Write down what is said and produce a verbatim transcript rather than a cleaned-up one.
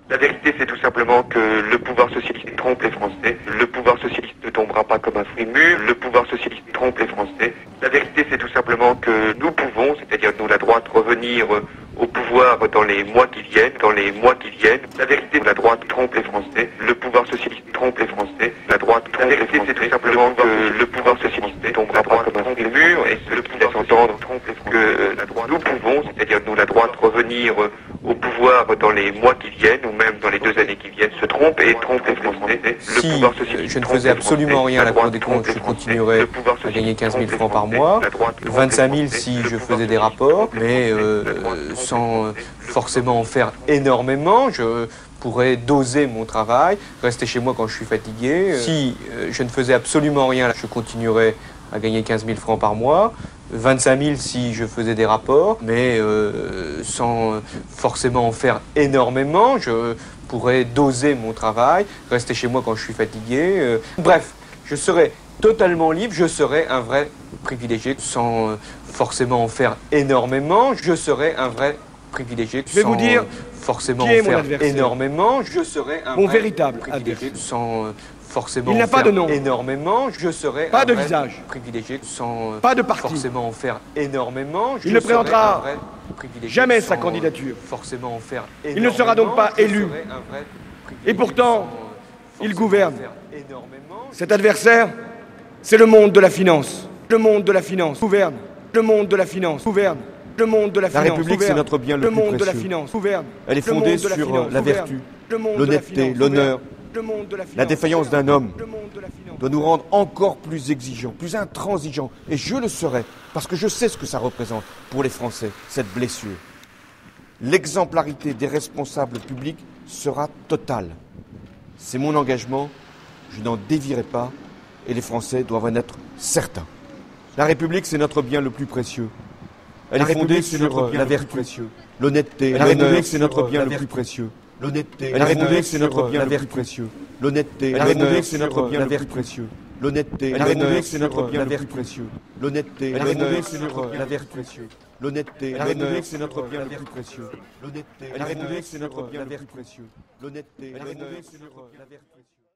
La vérité, c'est tout simplement que le pouvoir socialiste trompe les Français. Le pouvoir socialiste ne tombera pas comme un fruit mûr. Le pouvoir socialiste trompe les Français. La vérité, c'est tout simplement que nous pouvons, c'est-à-dire nous, la droite, revenir au pouvoir dans les mois qui viennent, dans les mois qui viennent. La vérité, la droite trompe les Français. Le pouvoir socialiste trompe les Français. La droite trompe les Français. La vérité, c'est tout simplement que le pouvoir socialiste ne tombera pas comme un fruit mûr et ce qui laisse entendre que la droite, nous pouvons, c'est-à-dire nous, la droite, revenir au pouvoir dans les mois qui viennent ou même dans les deux années qui viennent, se trompe et trompe les Français. Le si pouvoir socialiste je ne faisais absolument rien à la Cour des comptes, je continuerais à gagner quinze mille francs par mois, vingt-cinq mille si je faisais des rapports, mais euh, sans forcément en faire énormément. Je pourrais doser mon travail, rester chez moi quand je suis fatigué. Si euh, je ne faisais absolument rien, je continuerais à gagner quinze mille francs par mois, vingt-cinq mille si je faisais des rapports, mais euh, sans forcément en faire énormément. Je pourrais doser mon travail, rester chez moi quand je suis fatigué. Euh, bref, je serais totalement libre, je serais un vrai privilégié sans forcément en faire énormément. Je serais un vrai privilégié je vais sans vous dire forcément qui est en mon faire adversaire. énormément. Je serais un Mon vrai véritable privilégié adversaire. sans forcément Il n'a en pas faire de nom. énormément. Je serais Pas un de vrai visage. privilégié sans Pas de parti. forcément en faire énormément. Il Je ne serais présentera un vrai privilégié jamais sa sans candidature. Forcément en faire Il ne sera donc pas énormément. Je élu. serais un vrai privilégié Et pourtant, sans il forcément gouverne. en faire énormément. Cet adversaire, c'est le monde de la finance. Le monde de la finance gouverne. Le monde de la finance gouverne. Le monde de la La finance République, c'est gouverne. notre bien le Le plus monde de la précieux. finance gouverne. Elle est Le fondée monde de la sur finance la gouverne. vertu, Le monde de la l'honnêteté, finance l'honneur. gouverne. Le monde de la finance La défaillance d'un homme Le monde de la finance doit nous rendre encore plus exigeants, plus intransigeants. Et je le serai, parce que je sais ce que ça représente pour les Français, cette blessure. L'exemplarité des responsables publics sera totale. C'est mon engagement, je n'en dévierai pas, et les Français doivent en être certains. La République, c'est notre bien le plus précieux. Elle est fondée sur la vertu, l'honnêteté, la République, c'est notre bien le plus précieux. L'honnêteté, la République, c'est notre bien le plus précieux. L'honnêteté, la République, c'est notre bien le plus précieux. L'honnêteté, la République, c'est notre bien le plus précieux. L'honnêteté, la République, c'est notre bien le plus précieux. L'honnêteté, la République, c'est notre bien le plus précieux. L'honnêteté, la République, c'est notre bien le plus précieux. L'honnêteté, la République, c'est notre bien le plus précieux.